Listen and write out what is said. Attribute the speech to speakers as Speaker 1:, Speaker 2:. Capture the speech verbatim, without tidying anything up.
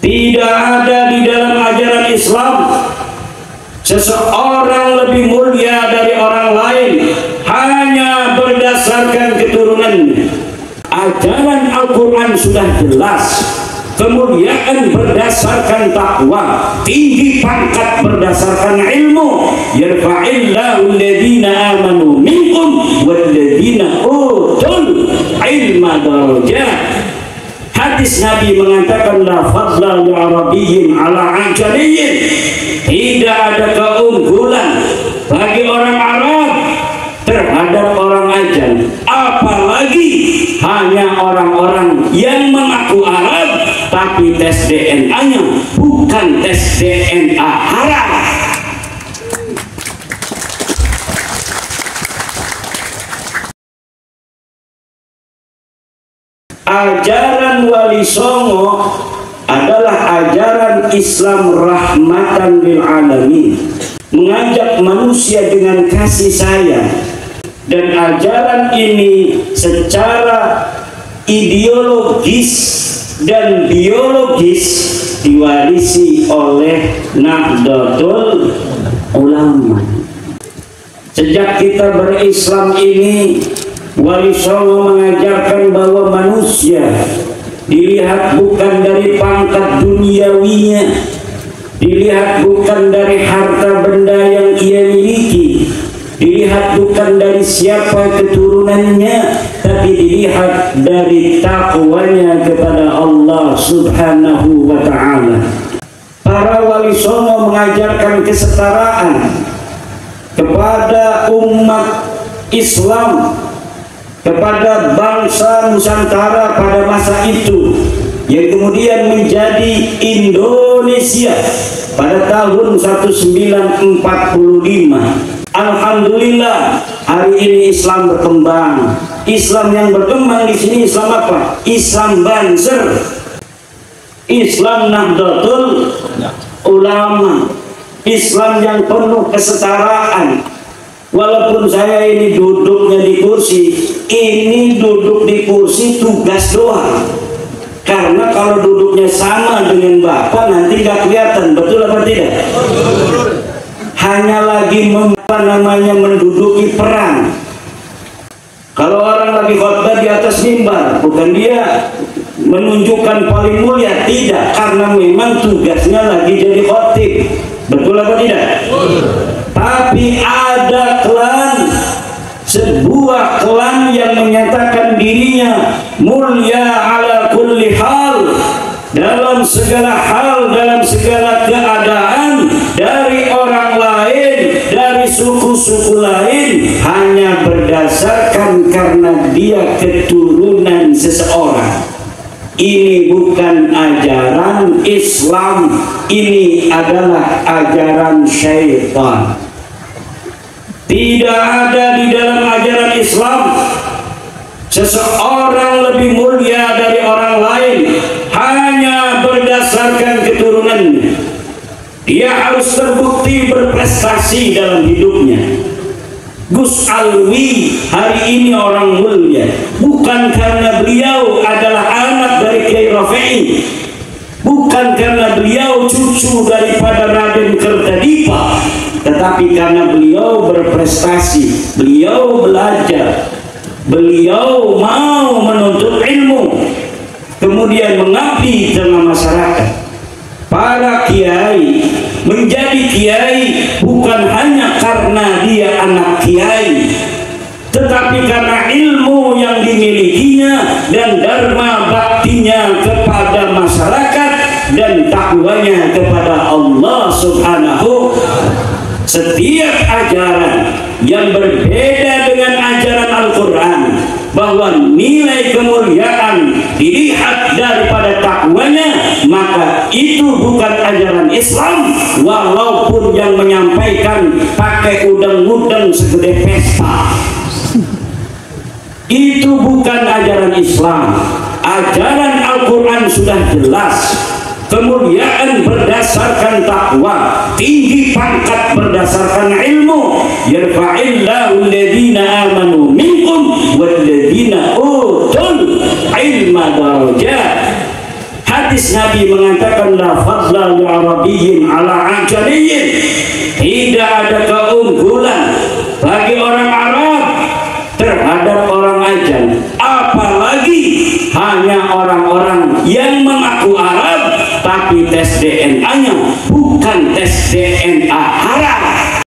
Speaker 1: Tidak ada di dalam ajaran Islam seseorang lebih mulia dari orang lain hanya berdasarkan keturunannya. Ajaran Al-Quran sudah jelas, kemuliaan berdasarkan takwa, tinggi pangkat berdasarkan ilmu. Yarfa'illahu alladhina amanu minkum walladhina utul ilma darajat. Hadis Nabi mengatakan la fadla li arabiyyin ala ajamiyyin. Tidak ada keunggulan bagi orang Arab terhadap orang ajam, apalagi hanya orang-orang yang mengaku Arab tapi tes D N A-nya bukan tes D N A Arab. Ajaran Wali Songo adalah ajaran Islam rahmatan lil alamin, mengajak manusia dengan kasih sayang. Dan ajaran ini secara ideologis dan biologis diwarisi oleh Nahdlatul Ulama. Sejak kita berislam ini, Wali Songo mengajarkan bahwa manusia dilihat bukan dari pangkat duniawinya, dilihat bukan dari harta benda yang ia miliki, dilihat bukan dari siapa keturunannya, tapi dilihat dari takwanya kepada Allah Subhanahu wa ta'ala. Para Wali Songo mengajarkan kesetaraan kepada umat Islam, kepada bangsa Nusantara pada masa itu, yang kemudian menjadi Indonesia pada tahun seribu sembilan ratus empat puluh lima. Alhamdulillah, hari ini Islam berkembang. Islam yang berkembang di sini Islam apa? Islam Banser, Islam Nahdlatul Ulama, Islam yang penuh kesetaraan. Walaupun saya ini duduknya di kursi, ini duduk di kursi tugas doang. Karena kalau duduknya sama dengan Bapak nanti gak kelihatan, betul apa tidak? Hanya lagi mem apa namanya menduduki peran. Kalau orang lagi khotbah di atas mimbar, bukan dia menunjukkan paling mulia, tidak, karena memang tugasnya lagi jadi khotib, betul apa tidak? Tapi ada klan, sebuah klan yang menyatakan dirinya mulia ala kulli hal, dalam segala hal, dalam segala keadaan, dari orang lain, dari suku-suku lain, hanya berdasarkan karena dia keturunan seseorang. Ini bukan ajaran Islam, ini adalah ajaran syaitan. Tidak ada di dalam ajaran Islam seseorang lebih mulia dari orang lain hanya berdasarkan keturunannya. Dia harus terbukti berprestasi dalam hidupnya. Gus Alwi hari ini orang mulia bukan karena beliau adalah anak dari Kiai Rafi'i, bukan karena beliau cucu daripada Raden Kertadipa, tetapi karena beliau berprestasi, beliau belajar, beliau mau menuntut ilmu, kemudian mengabdi di tengah masyarakat. Para kiai menjadi kiai bukan hanya karena dia anak kiai, tetapi karena ilmu yang dimilikinya dan dharma baktinya kepada masyarakat dan takwanya kepada Allah Subhanahu. Setiap ajaran yang berbeda dengan ajaran Al-Quran, bahwa nilai kemuliaan dilihat daripada takwanya, maka itu bukan ajaran Islam, walaupun yang menyampaikan pakai udang-udang segede pesta. Itu bukan ajaran Islam. Ajaran Al-Quran sudah jelas, kemuliaan berdasarkan takwa, tinggi pangkat berdasarkan ilmu. Yarfa'illahu alladhina amanu minkum walladhina utul ilma darajat. Hadis Nabi mengatakan la fadla li arabiyyin ala ajamiyyin. Tidak ada keunggulan bagi orang Arab terhadap orang ajam, apalagi hanya orang-orang yang mengaku Arab tapi tes D N A-nya bukan tes D N A Arab.